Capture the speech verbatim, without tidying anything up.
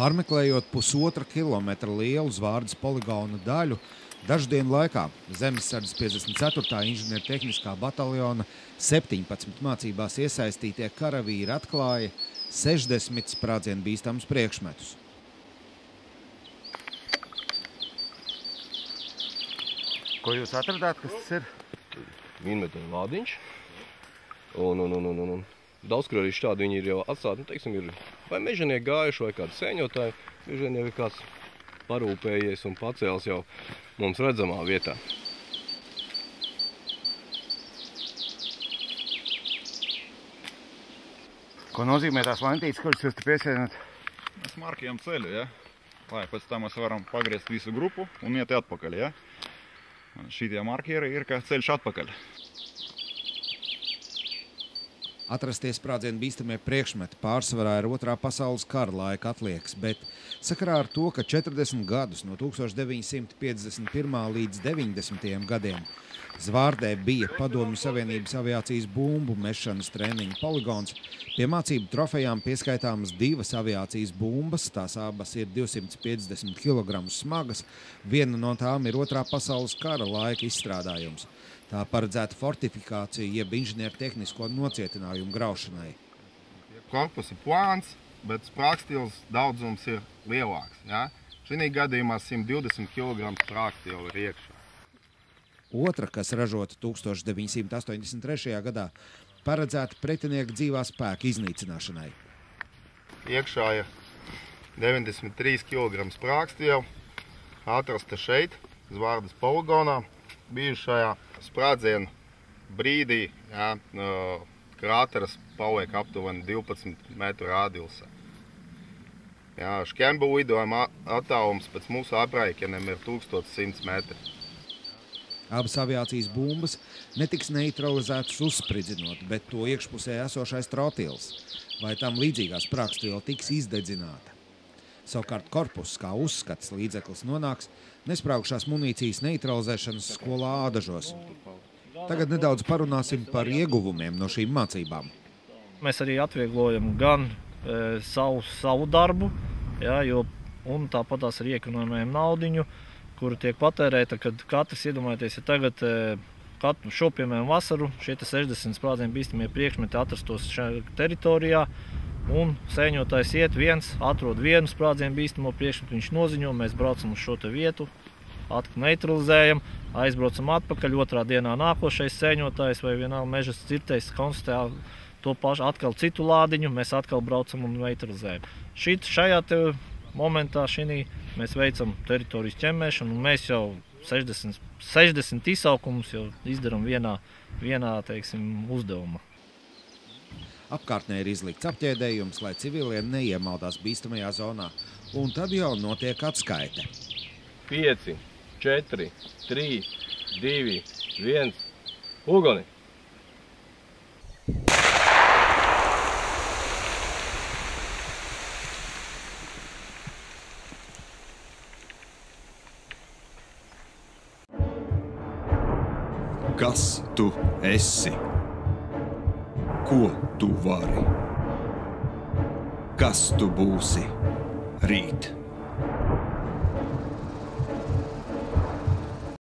Pārmeklējot pusotra kilometra lielu Zvārdas poligona daļu, daždienu laikā Zemesardzes piecdesmit ceturtā inženiertehniskā bataljona septiņpadsmit mācībās iesaistītie karavīri atklāja sešdesmit sprādzienu bīstamus priekšmetus. Ko jūs atradāt, kas tas ir? Minmetāju lādiņš. Un, un, un, un, un. Daudz, kur arī šādi viņi ir jau atstāti, nu, teiksim, ir vai mežanieki gājuši, vai kādi sēņotāji. Bieži vien jau ir kāds parūpējies un pacēls jau mums redzamā vietā. Ko nozīmē tās lentītes, kuras jūs te piesienat? Mēs markējam ceļu, ja? Lai pēc tam mēs varam pagriezt visu grupu un iet atpakaļ, ja? Šitie markieri ir kā ceļš atpakaļ. Atrastie sprādzienu bīstamie priekšmeti pārsvarā ir otrā pasaules kara laika atliekas, bet sakarā ar to, ka četrdesmit gadus no tūkstoš deviņi simti piecdesmit pirmā līdz deviņdesmitajiem gadiem Zvārdē bija Padomju Savienības aviācijas bumbu mešanas treniņu poligons, pie mācību trofejām pieskaitāmas divas aviācijas bumbas, tās abas ir divsimt piecdesmit kilogramus smagas, viena no tām ir otrā pasaules kara laika izstrādājums. Tā paredzēta fortifikācija jeb inženiertehnisko nocietinājumu graušanai. Korpus ir plāns, bet sprāgstils daudzums ir lielāks. Ja? Šī gadījumā simt divdesmit kilogramu sprāgstila ir iekšā. Otra, kas ražota tūkstoš deviņi simti astoņdesmit trešajā gadā, paredzēta pretinieka dzīvā spēka iznīcināšanai. Iekšā ir deviņdesmit trīs kilogramu sprāgstila, atrasta šeit, Zvārdas poligonā, bijušajā sprādzienu brīdī, ja, krāteris paliek aptuveni divpadsmit metru radiusā. Ja, šķembu lidojuma attālums pēc mūsu aprēķiniem ir tūkstoš simts metri. Abas aviācijas bumbas netiks neutralizētas uzspridzinot, bet to iekšpusē esošais trotils vai tam līdzīgā sprāgstila tiks izdedzināta. Savukārt korpus kā uzskats līdzeklis nonāks nesprāgušās munīcijas neutralizēšanas skolā Ādažos. Tagad nedaudz parunāsim par ieguvumiem no šīm mācībām. Mēs arī atvieglojam gan e, savu, savu darbu, ja, jo, un tāpatās arī iekonomējam naudiņu, kuru tiek patērēta, kad katrs iedomājieties, ja tagad e, katru šo, piemēram, vasaru šie sešdesmit sprādzienu bīstamie priekšmeti atrastos šajā teritorijā, un sēņotājs iet viens, atrod vienu sprādzienu bīstamo priekšmetu, viņš noziņo, mēs braucam uz šo te vietu, atkal neutralizējam, aizbraucam atpakaļ, otrā dienā nākošais sēņotājs vai vienalga mežas cirtējs konstatē to pašu atkal citu lādiņu, mēs atkal braucam un neutralizējam. Šit, šajā te momentā šinī mēs veicam teritorijas ķemmēšanu, un mēs jau sešdesmit, sešdesmit izsaukumus jau izdaram vienā, vienā teiksim, uzdevumā. Apkārtnē ir izlikts apķēdējums, lai civilie neiemaldās bīstamajā zonā, un tad jau notiek atskaite. pieci, četri, trīs, divi, viens, uguni! Kas tu esi? Ko tu vari? Kas tu būsi rīt?